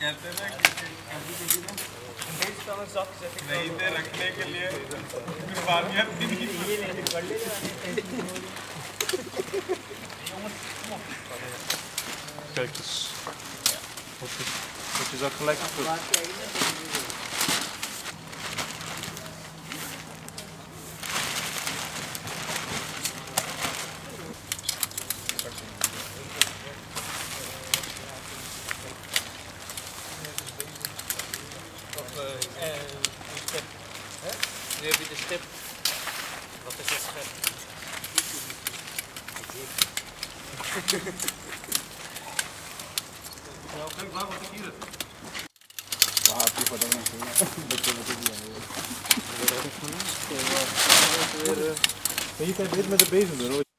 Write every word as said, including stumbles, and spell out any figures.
कहते हैं ना कि कभी कभी ना नहीं थे रखने के लिए कुर्बानियाँ दी ये नहीं पढ़ ले Kijk eens. Wordt je, wordt je zak gelijk gevuld? Nu heb je de stip. Wat is het schep? Je kan dit met de bezem doen hoor.